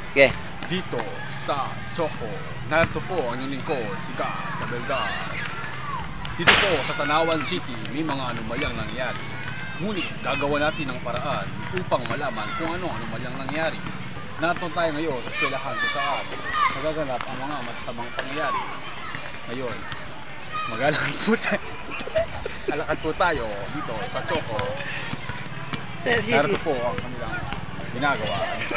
Okay. Dito sa Choco, narito po ang inyong lingkod, si Gas Abelgas. Dito po sa Tanawan City, may mga anomalyang nangyari. Ngunit gagawa natin ng paraan upang malaman kung ano anomalyang nangyari. Narito tayo ngayon sa eskwelahan kung saan nagaganap ang mga masasamang pangyayari. Ngayon, maglalakad po tayo. Alakad po tayo dito sa Choco. Narito po ang kanilang ginagawa.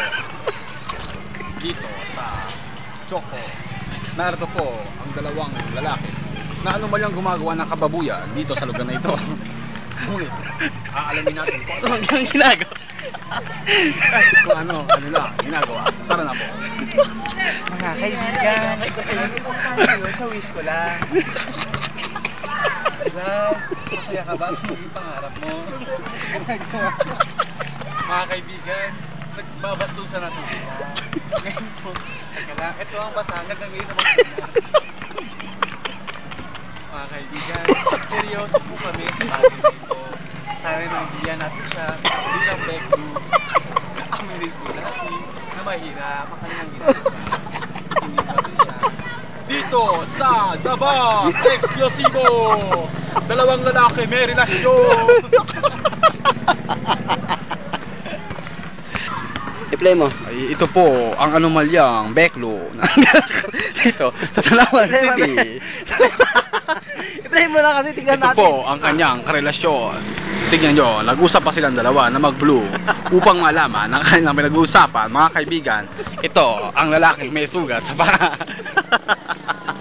Dito sa Choco, narito po ang dalawang lalaki na anomalyang gumagawa ng kababuyan dito sa lugar na ito. Ngunit, aalamin natin kung ano ang ginagawa. Kung ano lang ginagawa. Tara na po. Mga kaibigan, sa wish ko lang. Diba? Masaya ka ba sa maging pangarap mo? Mga kaibigan, nagbabastusan natin sila. Ngayon po, ito ang basahan hanggang ngayon sa mga Pinas. Mga kaibigan, seryoso po kami sa bagay nito. Sana nanggiyan natin siya bilang backdo. Aminin po natin na mahirap ang kanilang ginagawa. Hindi natin siya. Dito sa Dabas Explosivo, dalawang lalaki may relasyon. I-play mo. Ay, ito po ang anomalyang Beklo dito sa Tanawan City. I-play mo na kasi tingnan Ito natin. po ang kanyang karelasyon. Tingnan nyo, nag-usap pa silang dalawa na mag-blue upang malaman ang kanilang pinag-uusapan. Mga kaibigan, ito ang lalaking may sugat sa paa.